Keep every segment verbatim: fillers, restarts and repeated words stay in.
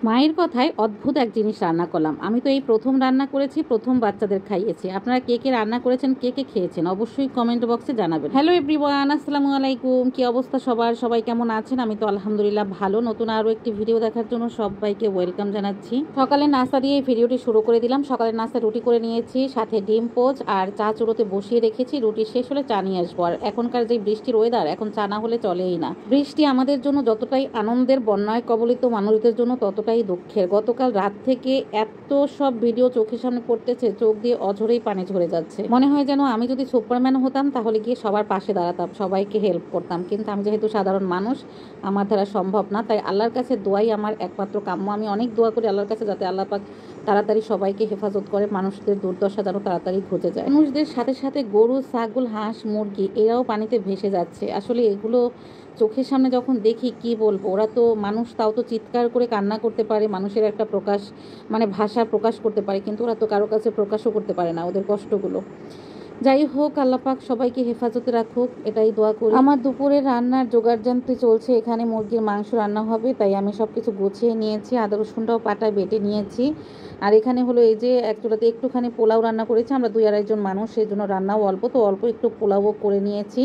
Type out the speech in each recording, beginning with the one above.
মায়ের কথায় অদ্ভুত এক জিনিস রান্না করলাম। আমি তো এই প্রথম রান্না করেছি, প্রথম বাচ্চাদের খাইয়েছি। আপনারা কে কে রান্না করেছেন, কে কে খেয়েছেন অবশ্যই কমেন্ট বক্সে জানাবেন। হ্যালো এভরিওয়ান, আসসালামু আলাইকুম। কি অবস্থা সবার? সবাই কেমন আছেন? আমি তো আলহামদুলিল্লাহ ভালো। নতুন আরও একটি ভিডিও দেখার জন্য সবাইকে ওয়েলকাম জানাচ্ছি। সকালে নাস্তা দিয়ে এই ভিডিওটি শুরু করে দিলাম। সকালের নাস্তা রুটি করে নিয়েছি, সাথে ডিম পোচ আর চা চুলোতে বসিয়ে রেখেছি। রুটি শেষ হলে চা নিয়ে আসবো। আর এখনকার যে বৃষ্টির ওয়েদার, এখন চা না হলে চলেই না। বৃষ্টি আমাদের জন্য যতটাই আনন্দের, বন্যায় কবলিত মানুষদের জন্য ততটাই দুঃখের। গতকাল রাত থেকে এত সব ভিডিও চোখের সামনে পড়তেছে, চোখ দিয়ে অঝরেই পানি ঝরে যাচ্ছে। মনে হয় যেন আমি যদি সুপারম্যান হতাম তাহলে গিয়ে সবার পাশে দাঁড়াতাম, সবাইকে হেল্প করতাম। কিন্তু আমি যেহেতু সাধারণ মানুষ, আমার দ্বারা সম্ভব না। তাই আল্লাহর কাছে দোয়াই আমার একমাত্র কাম্য। আমি অনেক দোয়া করি আল্লাহর কাছে, যাতে আল্লাহ পাক তাড়াতাড়ি সবাইকে হেফাজত করে, মানুষদের দুর্দশা যেন তাড়াতাড়ি ঘুচে যায়। মানুষদের সাথে সাথে গরু, ছাগল, হাঁস, মুরগি এরাও পানিতে ভেসে যাচ্ছে। আসলে এগুলো চোখের সামনে যখন দেখি কি বলবো। ওরা তো মানুষ, তাও তো চিৎকার করে কান্না করতে পারে, মানুষের একটা প্রকাশ মানে ভাষা প্রকাশ করতে পারে, কিন্তু ওরা তো কারো কাছে প্রকাশও করতে পারে না ওদের কষ্টগুলো। যাই হোক, আল্লাহ পাক সবাইকে হেফাজতে রাখুক, এটাই দোয়া করি। আমার দুপুরে রান্নার জোগাড় যন্ত্র চলছে। এখানে মুরগির মাংস রান্না হবে, তাই আমি সব কিছু গুছিয়ে নিয়েছি। আদা রসুনটাও পাটায় বেটে নিয়েছি। আর এখানে হলো এই যে এক চুলাতে একটুখানি পোলাও রান্না করেছি। আমরা দুই আড়াইজন মানুষ, সেই জন্য রান্নাও অল্প, তো অল্প একটু পোলাও করে নিয়েছি।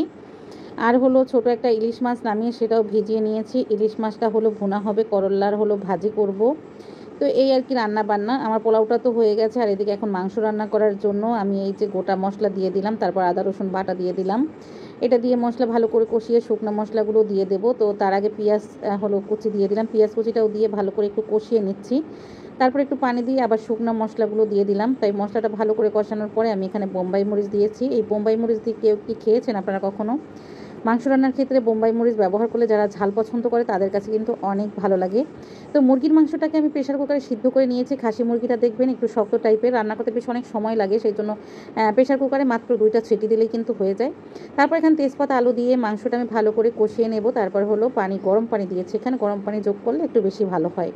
আর হলো ছোট একটা ইলিশ মাছ নামিয়ে সেটাও ভিজিয়ে নিয়েছি। ইলিশ মাছটা হলো ভুনা হবে, করল্লার হলো ভাজি করব। তো এই আর কি রান্না বান্না। আমার পোলাওটা তো হয়ে গেছে। আর এদিকে এখন মাংস রান্না করার জন্য আমি এই যে গোটা মশলা দিয়ে দিলাম, তারপর আদা রসুন বাটা দিয়ে দিলাম। এটা দিয়ে মশলা ভালো করে কষিয়ে শুকনো মশলাগুলো দিয়ে দেবো। তো তার আগে পেঁয়াজ হলো কুচি দিয়ে দিলাম, পেঁয়াজ কুচিটাও দিয়ে ভালো করে একটু কষিয়ে নিচ্ছি। তারপর একটু পানি দিয়ে আবার শুকনো মশলাগুলো দিয়ে দিলাম। তাই মশলাটা ভালো করে কষানোর পরে আমি এখানে বোম্বাই মরিচ দিয়েছি। এই বোম্বাই মরিচ দিয়ে কেউ কি খেয়েছেন আপনারা কখনো? মাংস রান্নার ক্ষেত্রে বোম্বাই মরিচ ব্যবহার করলে যারা ঝাল পছন্দ করে তাদের কাছে কিন্তু অনেক ভালো লাগে। তো মুরগির মাংসটাকে আমি প্রেশার কুকারে সিদ্ধ করে নিয়েছি। খাসি মুরগিটা দেখবেন একটু শক্ত টাইপের, রান্না করতে বেশ অনেক সময় লাগে, সেই জন্য প্রেশার কুকারে মাত্র দুইটা ছিটি দিলেই কিন্তু হয়ে যায়। তারপর এখানে তেজপাতা আলু দিয়ে মাংসটা আমি ভালো করে কষিয়ে নেব। তারপর হলো পানি, গরম পানি দিয়েছি। এখানে গরম পানি যোগ করলে একটু বেশি ভালো হয়।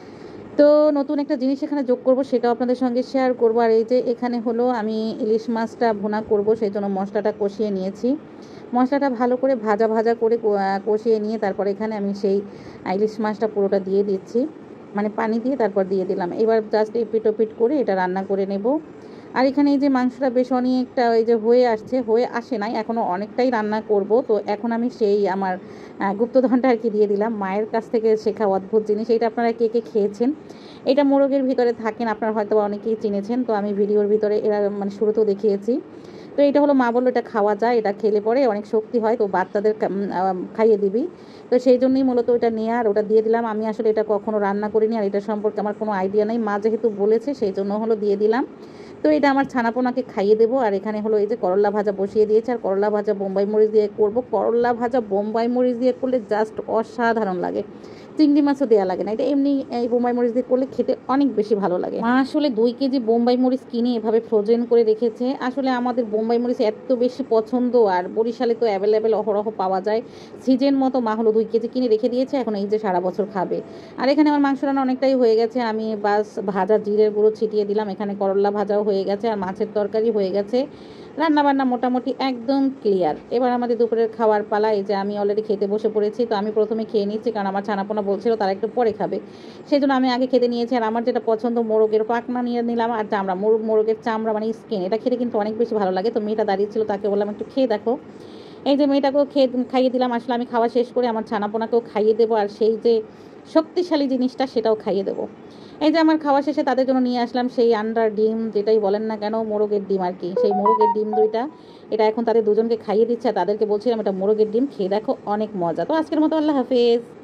তো নতুন একটা জিনিস এখানে যোগ করব, সেটাও আপনাদের সঙ্গে শেয়ার করব। আর এই যে এখানে হলো আমি ইলিশ মাছটা ভুনা করব, সেই জন্য মশলাটা কষিয়ে নিয়েছি। মশলাটা ভালো করে ভাজা ভাজা করে কষিয়ে নিয়ে তারপর এখানে আমি সেই ইলিশ মাছটা পুরোটা দিয়ে দিচ্ছি, মানে পানি দিয়ে তারপর দিয়ে দিলাম। এবার জাস্ট এপিট ওপিট করে এটা রান্না করে নেব। আর এখানে এই যে মাংসটা বেশ অনেকটা এই যে হয়ে আসছে, হয়ে আসে নাই এখনও, অনেকটাই রান্না করব। তো এখন আমি সেই আমার গুপ্তধনটা আর কি দিয়ে দিলাম, মায়ের কাছ থেকে শেখা অদ্ভুত জিনিস। এটা আপনারা কে কে খেয়েছেন? এটা মোরগের ভিতরে থাকেন, আপনারা হয়তো অনেকেই চিনেছেন। তো আমি ভিডিওর ভিতরে এরা মানে শুরুতেও দেখিয়েছি। তো এটা হলো মা বললো এটা খাওয়া যায়, এটা খেলে পরে অনেক শক্তি হয়, তো বাচ্চাদের খাইয়ে দিবি। তো সেই জন্যই মূলত ওটা নিয়ে আর ওটা দিয়ে দিলাম। আমি আসলে এটা কখনো রান্না করিনি, আর এটা সম্পর্কে আমার কোনো আইডিয়া নেই। মা যেহেতু বলেছে সেই জন্য হলো দিয়ে দিলাম। তো এটা আমার ছানাপোনাকে খাইয়ে দেবো। আর এখানে হলো এই যে করলা ভাজা বসিয়ে দিয়েছে, আর করলা ভাজা বোম্বাই মরিচ দিয়ে করব। করলা ভাজা বোম্বাই মরিচ দিয়ে করলে জাস্ট অসাধারণ লাগে। চিংড়ি মাছও দেওয়া লাগে না, এটা এমনি এই বোম্বাই মরিচ দিয়ে করলে খেতে অনেক বেশি ভালো লাগে। মা আসলে দুই কেজি বোম্বাই মরিচ কিনে এভাবে ফ্রোজেন করে রেখেছে। আসলে আমাদের বোম্বাই মরিচ এত বেশি পছন্দ, আর বরিশালে তো অ্যাভেলেবেল অহরহ পাওয়া যায় সিজন মতো। মা হলো দুই কেজি কিনে রেখে দিয়েছে, এখন এই যে সারা বছর খাবে। আর এখানে আমার মাংস রান্না অনেকটাই হয়ে গেছে। আমি বাস ভাজা জিরের গুঁড়ো ছিটিয়ে দিলাম। এখানে করলা ভাজাও হয়ে গেছে, আর মাছের তরকারি হয়ে গেছে। রান্নাবান্না মোটামুটি একদম ক্লিয়ার। এবার আমাদের দুপুরের খাওয়ার পালা। এই যে আমি অলরেডি খেতে বসে পড়েছি। তো আমি প্রথমে খেয়ে নিচ্ছি, কারণ আমার ছানাপোনা বলছিল তারা একটু পরে খাবে, সেই জন্য আমি আগে খেতে নিয়েছি। আর আমার যেটা পছন্দ, মোরগের পাখনা নিয়ে নিলাম, আর চামড়া, মোরগের চামড়া মানে স্কিন, এটা খেতে কিন্তু অনেক বেশি ভালো লাগে। তো মেয়েটা দাঁড়িয়ে ছিল, তাকে বললাম একটু খেয়ে দেখো। এই যে মেয়েটাকেও খেয়ে খাইয়ে দিলাম। আসলে আমি খাওয়া শেষ করে আমার ছানাপোনাকেও খাইয়ে দেবো, আর সেই যে শক্তিশালী জিনিসটা সেটাও খাইয়ে দেবো। এই যে আমার খাওয়া শেষে তাদের জন্য নিয়ে আসলাম সেই আন্ডার ডিম, যেটাই বলেন না কেন, মোরগের ডিম আর কি। সেই মোরগের ডিম দুইটা, এটা এখন তাদের দুজনকে খাইয়ে দিচ্ছে। তাদেরকে বলছিলাম এটা মোরগের ডিম, খেয়ে দেখো অনেক মজা। তো আজকের মতো আল্লাহ হাফেজ।